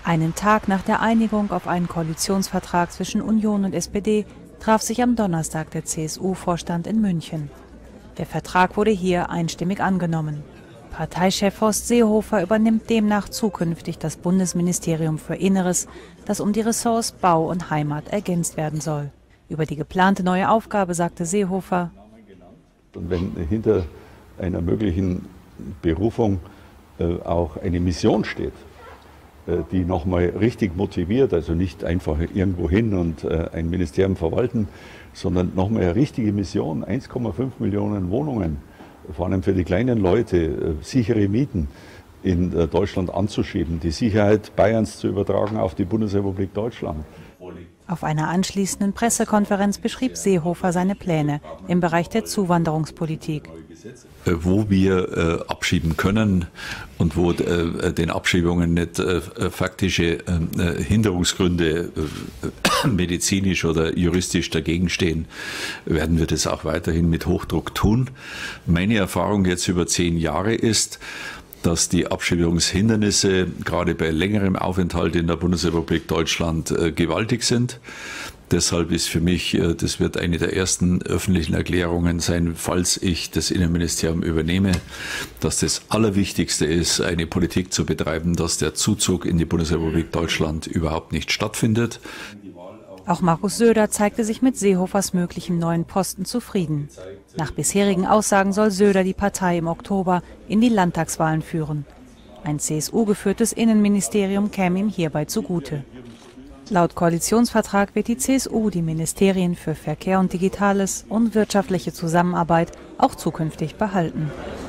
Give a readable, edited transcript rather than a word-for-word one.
Einen Tag nach der Einigung auf einen Koalitionsvertrag zwischen Union und SPD traf sich am Donnerstag der CSU-Vorstand in München. Der Vertrag wurde hier einstimmig angenommen. Parteichef Horst Seehofer übernimmt demnach zukünftig das Bundesministerium für Inneres, das um die Ressorts Bau und Heimat ergänzt werden soll. Über die geplante neue Aufgabe sagte Seehofer: Und wenn hinter einer möglichen Berufung auch eine Mission steht, die nochmal richtig motiviert, also nicht einfach irgendwo hin und ein Ministerium verwalten, sondern nochmal eine richtige Mission, 1,5 Millionen Wohnungen, vor allem für die kleinen Leute, sichere Mieten in Deutschland anzuschieben, die Sicherheit Bayerns zu übertragen auf die Bundesrepublik Deutschland. Auf einer anschließenden Pressekonferenz beschrieb Seehofer seine Pläne im Bereich der Zuwanderungspolitik. Wo wir abschieben können und wo den Abschiebungen nicht faktische Hinderungsgründe medizinisch oder juristisch dagegen stehen, werden wir das auch weiterhin mit Hochdruck tun. Meine Erfahrung jetzt über 10 Jahre ist, dass die Abschiebungshindernisse gerade bei längerem Aufenthalt in der Bundesrepublik Deutschland gewaltig sind. Deshalb ist für mich, das wird eine der ersten öffentlichen Erklärungen sein, falls ich das Innenministerium übernehme, dass das Allerwichtigste ist, eine Politik zu betreiben, dass der Zuzug in die Bundesrepublik Deutschland überhaupt nicht stattfindet. Auch Markus Söder zeigte sich mit Seehofers möglichem neuen Posten zufrieden. Nach bisherigen Aussagen soll Söder die Partei im Oktober in die Landtagswahlen führen. Ein CSU-geführtes Innenministerium käme ihm hierbei zugute. Laut Koalitionsvertrag wird die CSU die Ministerien für Verkehr und Digitales und wirtschaftliche Zusammenarbeit auch zukünftig behalten.